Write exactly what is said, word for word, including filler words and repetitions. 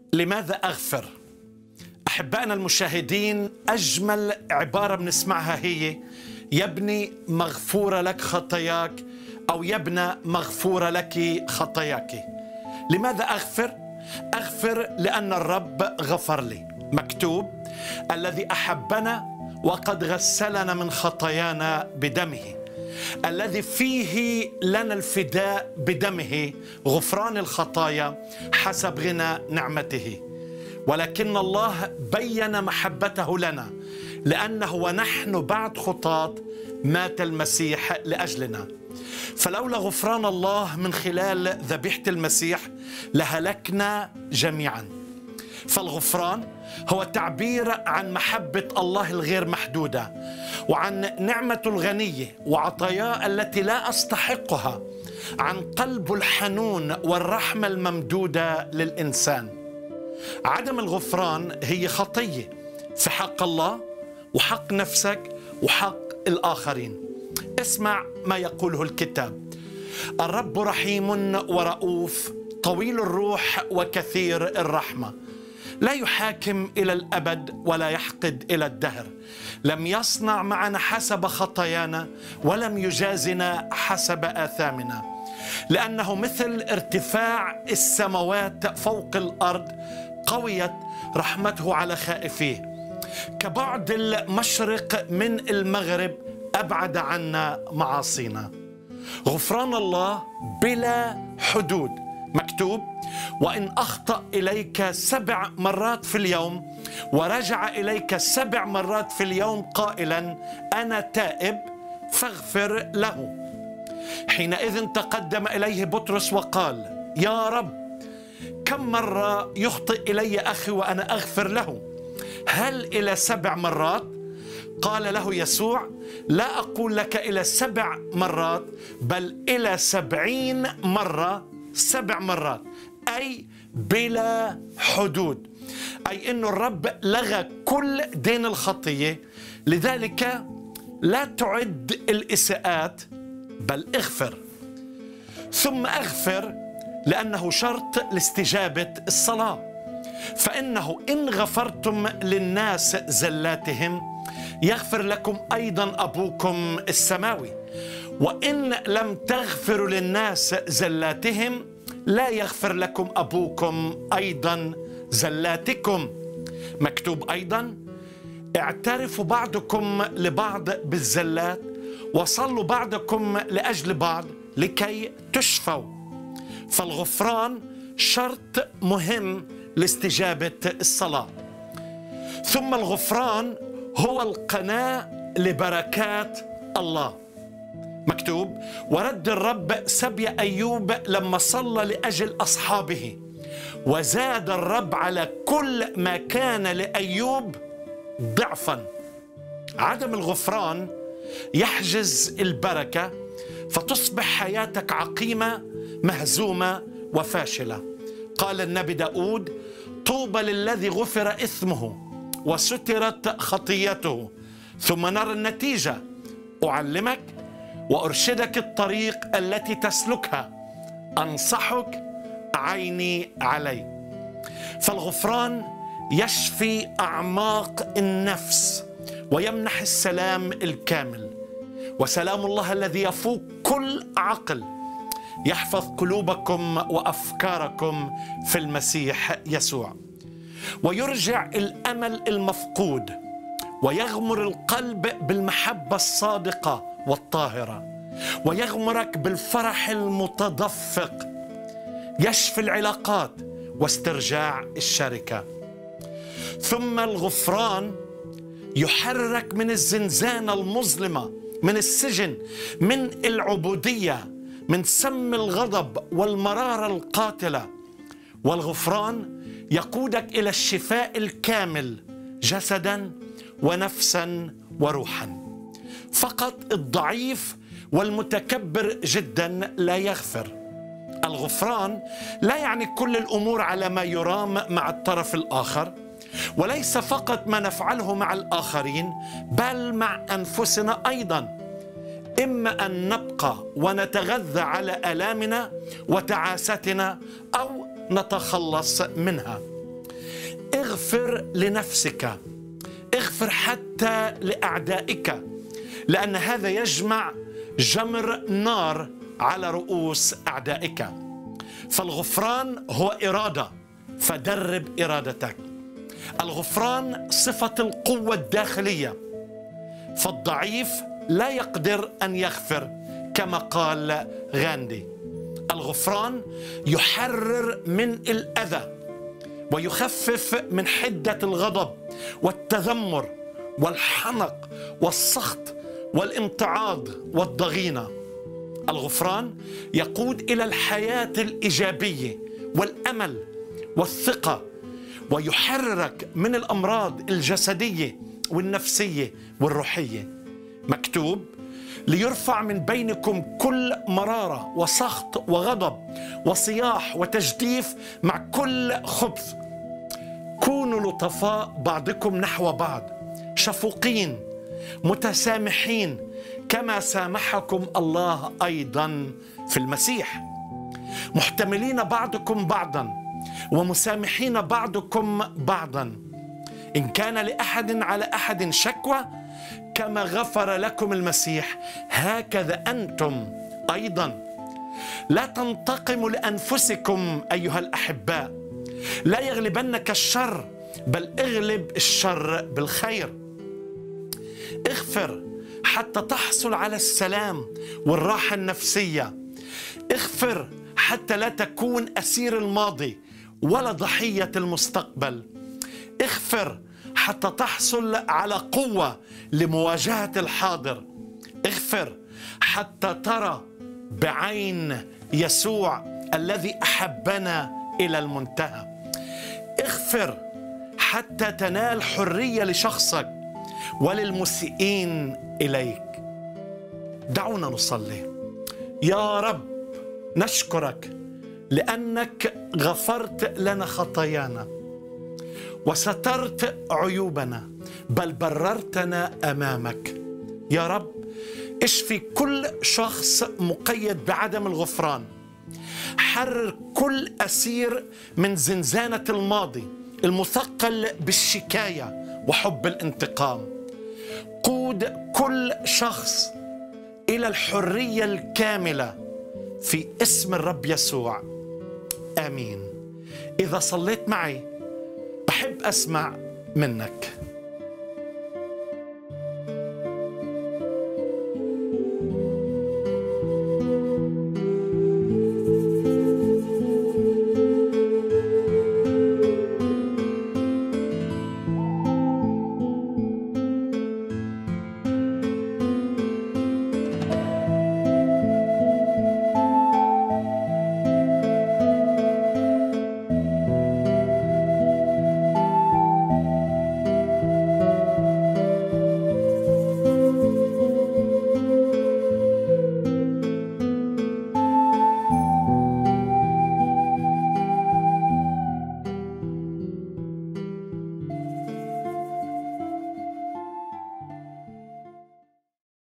لماذا أغفر؟ أحبائنا المشاهدين، أجمل عبارة بنسمعها هي: يا ابني مغفورة لك خطاياك، أو يا ابنة مغفورة لك خطاياك. لماذا أغفر؟ أغفر لأن الرب غفر لي. مكتوب: الذي أحبنا وقد غسلنا من خطايانا بدمه، الذي فيه لنا الفداء بدمه، غفران الخطايا حسب غنى نعمته. ولكن الله بين محبته لنا، لأنه ونحن بعد خطاة مات المسيح لأجلنا. فلولا غفران الله من خلال ذبيحة المسيح لهلكنا جميعا. فالغفران هو تعبير عن محبة الله الغير محدودة، وعن نعمته الغنية وعطاياه التي لا أستحقها، عن قلبه الحنون والرحمة الممدودة للإنسان. عدم الغفران هي خطية في حق الله وحق نفسك وحق الآخرين. اسمع ما يقوله الكتاب: الرب رحيم ورؤوف، طويل الروح وكثير الرحمة، لا يحاكم إلى الأبد ولا يحقد إلى الدهر، لم يصنع معنا حسب خطايانا ولم يجازنا حسب آثامنا، لأنه مثل ارتفاع السماوات فوق الأرض قويت رحمته على خائفيه، كبعد المشرق من المغرب أبعد عنا معاصينا. غفران الله بلا حدود. مكتوب: وإن أخطأ إليك سبع مرات في اليوم ورجع إليك سبع مرات في اليوم قائلا أنا تائب فاغفر له. حينئذ تقدم إليه بطرس وقال: يا رب، كم مرة يخطئ إلي أخي وأنا أغفر له؟ هل إلى سبع مرات؟ قال له يسوع: لا أقول لك إلى سبع مرات، بل إلى سبعين مرة، سبع مرات، أي بلا حدود. أي أن الرب لغى كل دين الخطية، لذلك لا تعد الإساءات بل اغفر. ثم أغفر لأنه شرط لاستجابة الصلاة، فإنه إن غفرتم للناس زلاتهم يغفر لكم أيضا أبوكم السماوي، وإن لم تغفروا للناس زلاتهم لا يغفر لكم أبوكم أيضا زلاتكم. مكتوب أيضا: اعترفوا بعضكم لبعض بالزلات وصلوا بعضكم لأجل بعض لكي تشفوا. فالغفران شرط مهم لاستجابة الصلاة. ثم الغفران هو القناة لبركات الله. مكتوب: ورد الرب سبي أيوب لما صلى لأجل أصحابه، وزاد الرب على كل ما كان لأيوب ضعفا. عدم الغفران يحجز البركة، فتصبح حياتك عقيمة مهزومة وفاشلة. قال النبي داود: طوبى للذي غفر إثمه وسترت خطيته. ثم نرى النتيجة: أعلمك وأرشدك الطريق التي تسلكها، أنصحك عيني علي. فالغفران يشفي أعماق النفس ويمنح السلام الكامل، وسلام الله الذي يفوق كل عقل يحفظ قلوبكم وأفكاركم في المسيح يسوع، ويرجع الأمل المفقود، ويغمر القلب بالمحبة الصادقة والطاهرة، ويغمرك بالفرح المتدفق، يشفي العلاقات واسترجاع الشركة. ثم الغفران يحررك من الزنزانة المظلمة، من السجن، من العبودية، من سم الغضب والمرارة القاتلة. والغفران يقودك إلى الشفاء الكامل جسدا ونفسا وروحا. فقط الضعيف والمتكبر جدا لا يغفر. الغفران لا يعني كل الأمور على ما يرام مع الطرف الآخر، وليس فقط ما نفعله مع الآخرين بل مع أنفسنا أيضا. إما أن نبقى ونتغذى على آلامنا وتعاستنا أو نتخلص منها. اغفر لنفسك، اغفر حتى لأعدائك، لأن هذا يجمع جمر نار على رؤوس أعدائك. فالغفران هو إرادة، فدرب إرادتك. الغفران صفة القوة الداخلية، فالضعيف لا يقدر أن يغفر كما قال غاندي. الغفران يحرر من الأذى ويخفف من حدة الغضب والتذمر والحنق والسخط والامتعاض والضغينة. الغفران يقود إلى الحياة الإيجابية والأمل والثقة، ويحررك من الأمراض الجسدية والنفسية والروحية. مكتوب: ليرفع من بينكم كل مرارة وسخط وغضب وصياح وتجديف مع كل خبث. كونوا لطفاء بعضكم نحو بعض، شفوقين متسامحين كما سامحكم الله أيضا في المسيح، محتملين بعضكم بعضا ومسامحين بعضكم بعضا. إن كان لأحد على أحد شكوى، كما غفر لكم المسيح هكذا أنتم أيضا. لا تنتقموا لأنفسكم أيها الأحباء، لا يغلبنك الشر، بل اغلب الشر بالخير. اغفر حتى تحصل على السلام والراحة النفسية. اغفر حتى لا تكون أسير الماضي ولا ضحية المستقبل. اغفر حتى تحصل على قوة لمواجهة الحاضر. اغفر حتى ترى بعين يسوع الذي أحبنا إلى المنتهى. اغفر حتى تنال حرية لشخصك وللمسيئين إليك. دعونا نصلي. يا رب، نشكرك لأنك غفرت لنا خطايانا وسترت عيوبنا، بل بررتنا أمامك. يا رب، اشفي كل شخص مقيد بعدم الغفران. حرر كل أسير من زنزانة الماضي المثقل بالشكاية وحب الانتقام. قود كل شخص إلى الحرية الكاملة في اسم الرب يسوع، آمين. إذا صليت معي بحب أسمع منك.